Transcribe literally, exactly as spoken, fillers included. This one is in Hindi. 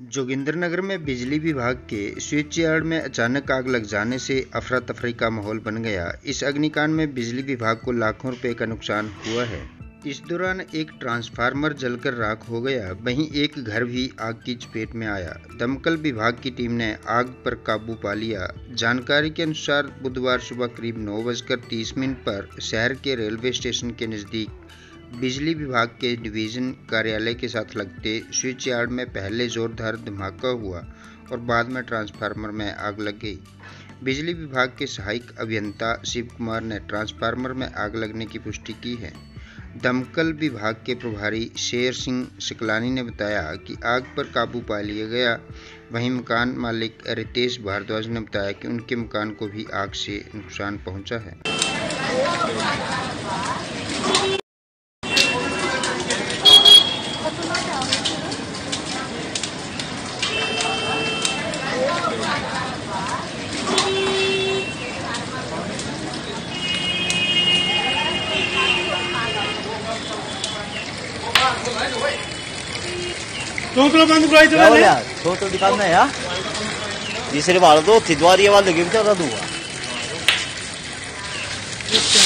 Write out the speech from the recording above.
जोगिंद्रनगर में बिजली विभाग के स्विच यार्ड में अचानक आग लग जाने से अफरा तफरी का माहौल बन गया। इस अग्निकांड में बिजली विभाग को लाखों रुपए का नुकसान हुआ है। इस दौरान एक ट्रांसफार्मर जलकर राख हो गया, वहीं एक घर भी आग की चपेट में आया। दमकल विभाग की टीम ने आग पर काबू पा लिया। जानकारी के अनुसार बुधवार सुबह करीब नौ बजकर तीस मिनट पर शहर के रेलवे स्टेशन के नज़दीक बिजली विभाग के डिवीज़न कार्यालय के साथ लगते स्विच यार्ड में पहले जोरदार धमाका हुआ और बाद में ट्रांसफार्मर में आग लग गई। बिजली विभाग के सहायक अभियंता शिव कुमार ने ट्रांसफार्मर में आग लगने की पुष्टि की है। दमकल विभाग के प्रभारी शेर सिंह सकलानी ने बताया कि आग पर काबू पा लिया गया। वहीं मकान मालिक रितेश भारद्वाज ने बताया कि उनके मकान को भी आग से नुकसान पहुंचा है। बंद कराई तो यार तो तो दिखाना है यार तीसरे बार तो थी द्वारी वाले गिर चला दूंगा।